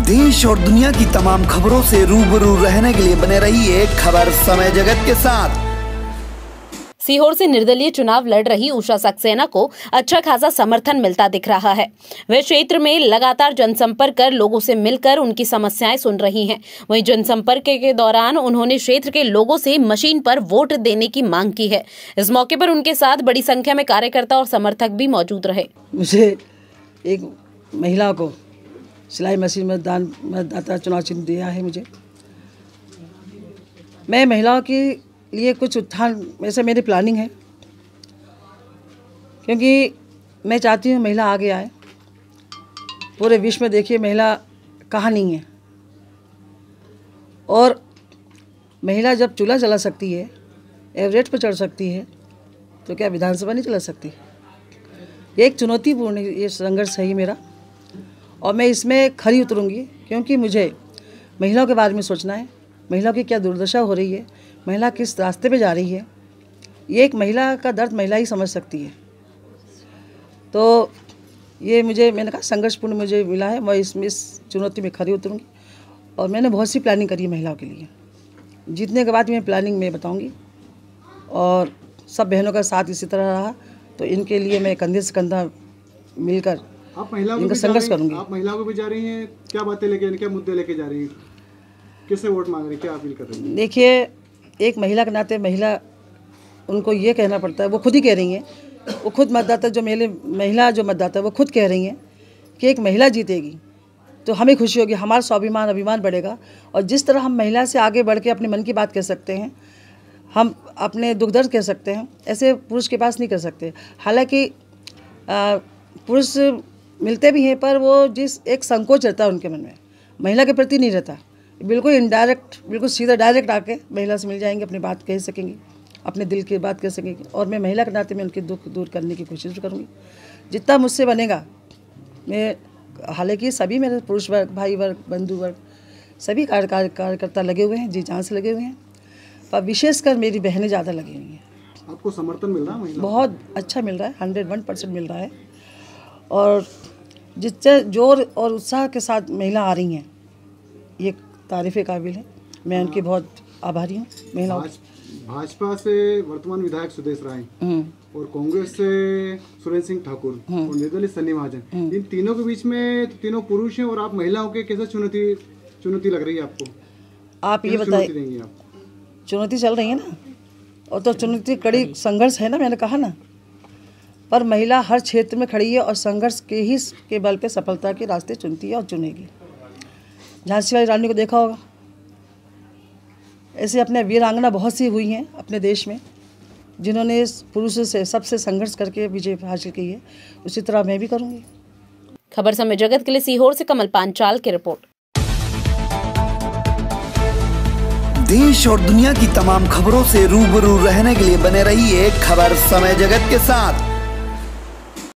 देश और दुनिया की तमाम खबरों से रूबरू रहने के लिए बने रहिए खबर समय जगत के साथ। सीहोर से निर्दलीय चुनाव लड़ रही उषा सक्सेना को अच्छा खासा समर्थन मिलता दिख रहा है। वे क्षेत्र में लगातार जनसंपर्क कर लोगों से मिलकर उनकी समस्याएं सुन रही हैं। वहीं जनसंपर्क के दौरान उन्होंने क्षेत्र के लोगों से मशीन पर वोट देने की मांग की है। इस मौके पर उनके साथ बड़ी संख्या में कार्यकर्ता और समर्थक भी मौजूद रहे। मुझे एक महिला को सिलाई मशीन मतदाता चुनाव चिन्ह दिया है। मैं महिलाओं के लिए कुछ उत्थान वैसे मेरी प्लानिंग है, क्योंकि मैं चाहती हूँ महिला आगे आए। पूरे विश्व में देखिए महिला कहाँ नहीं है, और महिला जब चूल्हा जला सकती है, एवरेस्ट पर चढ़ सकती है, तो क्या विधानसभा नहीं चला सकती? ये एक चुनौतीपूर्ण ये संघर्ष है मेरा, और मैं इसमें खरी उतरूंगी, क्योंकि मुझे महिलाओं के बारे में सोचना है। महिलाओं की क्या दुर्दशा हो रही है, महिला किस रास्ते पे जा रही है, ये एक महिला का दर्द महिला ही समझ सकती है। तो ये मैंने कहा संघर्षपूर्ण मुझे मिला है। मैं इस चुनौती में खरी उतरूंगी, और मैंने बहुत सी प्लानिंग करी है महिलाओं के लिए। जीतने के बाद मैं प्लानिंग में बताऊंगी, और सब बहनों का साथ इसी तरह रहा तो इनके लिए मैं कंधे से कंधा मिलकर आप महिलाओं इनका संघर्ष करूंगी। आप महिलाओं को भी जा रही हैं, क्या बातें लेके, क्या मुद्दे लेके जा रही हैं, किससे वोट मांग रही हैं, क्या अपील कर रही हैं? देखिए, एक महिला के नाते महिला उनको ये कहना पड़ता है, वो खुद ही कह रही हैं, वो खुद मतदाता महिला जो मतदाता है वो खुद कह रही हैं कि एक महिला जीतेगी तो हमें खुशी होगी, हमारा स्वाभिमान अभिमान बढ़ेगा। और जिस तरह हम महिला से आगे बढ़ के अपने मन की बात कह सकते हैं, हम अपने दुख दर्द कह सकते हैं, ऐसे पुरुष के पास नहीं कर सकते। हालांकि पुरुष मिलते भी हैं, पर वो जिस एक संकोच रहता है उनके मन में, महिला के प्रति नहीं रहता। बिल्कुल इनडायरेक्ट, बिल्कुल सीधा डायरेक्ट आके महिला से मिल जाएंगे, अपनी बात कह सकेंगे, अपने दिल की बात कह सकेंगे, और मैं महिला के नाते में उनके दुख दूर करने की कोशिश करूँगी जितना मुझसे बनेगा। मैं हालांकि सभी मेरे पुरुष वर्ग, भाई वर्ग, बंधु वर्ग, सभी कार्यकर्ता लगे हुए हैं, जी जान से लगे हुए हैं, पर विशेषकर मेरी बहनें ज़्यादा लगी हुई हैं। आपको समर्थन मिल रहा है? बहुत अच्छा मिल रहा है, 101% मिल रहा है, और जिससे जोर और उत्साह के साथ महिला आ रही हैं, ये तारीफ़ काबिल है। मैं उनकी बहुत आभारी हूँ। महिलाओं भाजपा से वर्तमान विधायक सुदेश राय और कांग्रेस से सुरेंद्र सिंह ठाकुर और निर्दलीय सन्नी महाजन, इन तीनों के बीच में तीनों पुरुष हैं, और आप महिलाओं के कैसे चुनौती लग रही है आपको? आप ये बताइए। चुनौती चल रही है ना, और तो चुनौती कड़ी संघर्ष है ना, मैंने कहा ना, पर महिला हर क्षेत्र में खड़ी है और संघर्ष के बल पे सफलता के रास्ते चुनती है और चुनेगी। झांसी वाली रानी को देखा होगा, ऐसे अपने वीरांगना बहुत सी हुई हैं अपने देश में, जिन्होंने पुरुषों से सबसे संघर्ष करके विजय हासिल की है। उसी तरह मैं भी करूँगी। खबर समय जगत के लिए सीहोर से कमल पांचाल की रिपोर्ट। देश और दुनिया की तमाम खबरों से रूबरू रहने के लिए बने रहिए खबर समय जगत के साथ।